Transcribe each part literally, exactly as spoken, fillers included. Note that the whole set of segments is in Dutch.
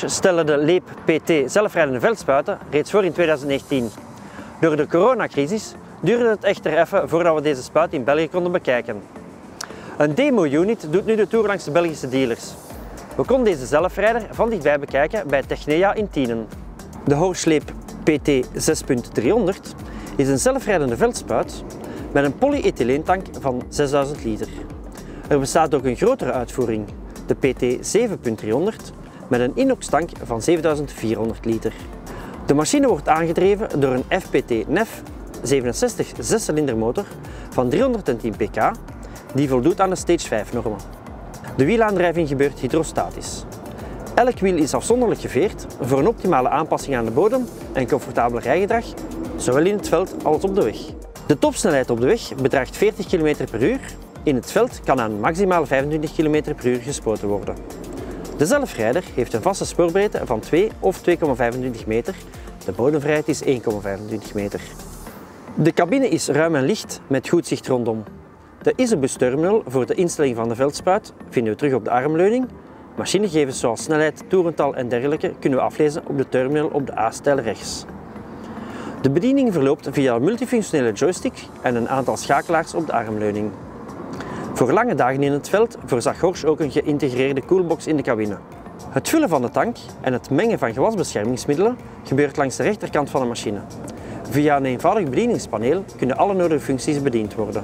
Horsch stelde de Leep P T zelfrijdende veldspuiten reeds voor in tweeduizend negentien. Door de coronacrisis duurde het echter even voordat we deze spuit in België konden bekijken. Een demo-unit doet nu de tour langs de Belgische dealers. We konden deze zelfrijder van dichtbij bekijken bij Technea in Tienen. De Horsch Leep P T zes punt driehonderd is een zelfrijdende veldspuit met een polyethyleentank van zesduizend liter. Er bestaat ook een grotere uitvoering, de P T zeven punt driehonderd, met een inox-tank van zevenduizend vierhonderd liter. De machine wordt aangedreven door een F P T N E F zevenenzestig zescilinder motor van driehonderdtien pk, die voldoet aan de Stage vijf normen. De wielaandrijving gebeurt hydrostatisch. Elk wiel is afzonderlijk geveerd voor een optimale aanpassing aan de bodem en comfortabel rijgedrag, zowel in het veld als op de weg. De topsnelheid op de weg bedraagt veertig kilometer per uur. In het veld kan aan maximaal vijfentwintig kilometer per uur gespoten worden. De zelfrijder heeft een vaste spoorbreedte van twee of twee komma vijfentwintig meter. De bodemvrijheid is één komma vijfentwintig meter. De cabine is ruim en licht met goed zicht rondom. De Isobus terminal voor de instelling van de veldspuit vinden we terug op de armleuning. Machinegegevens zoals snelheid, toerental en dergelijke kunnen we aflezen op de terminal op de A-stijl rechts. De bediening verloopt via een multifunctionele joystick en een aantal schakelaars op de armleuning. Voor lange dagen in het veld voorzag Horsch ook een geïntegreerde koelbox in de cabine. Het vullen van de tank en het mengen van gewasbeschermingsmiddelen gebeurt langs de rechterkant van de machine. Via een eenvoudig bedieningspaneel kunnen alle nodige functies bediend worden.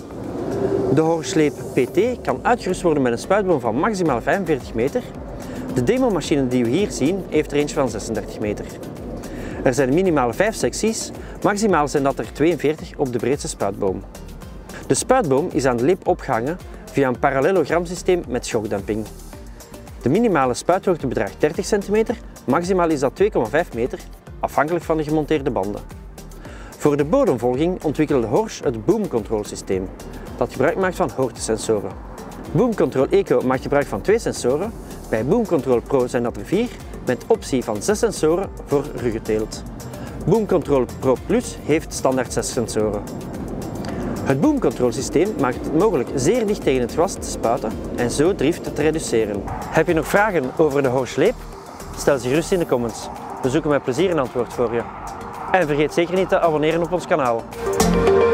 De Horsch Leep P T kan uitgerust worden met een spuitboom van maximaal vijfenveertig meter. De demomachine die we hier zien heeft een range van zesendertig meter. Er zijn minimaal vijf secties, maximaal zijn dat er tweeënveertig op de breedste spuitboom. De spuitboom is aan de leep opgehangen via een parallelogramsysteem met shockdemping. De minimale spuithoogte bedraagt dertig centimeter, maximaal is dat twee komma vijf meter, afhankelijk van de gemonteerde banden. Voor de bodemvolging ontwikkelde Horsch het Boom Control systeem, dat gebruik maakt van hoogtesensoren. Boom Control Eco maakt gebruik van twee sensoren, bij Boom Control Pro zijn dat er vier, met optie van zes sensoren voor ruggenteelt. Boom Control Pro Plus heeft standaard zes sensoren. Het Boom Control systeem maakt het mogelijk zeer dicht tegen het gewas te spuiten en zo drift te reduceren. Heb je nog vragen over de Horsch Leep? Stel ze gerust in de comments. We zoeken met plezier een antwoord voor je. En vergeet zeker niet te abonneren op ons kanaal.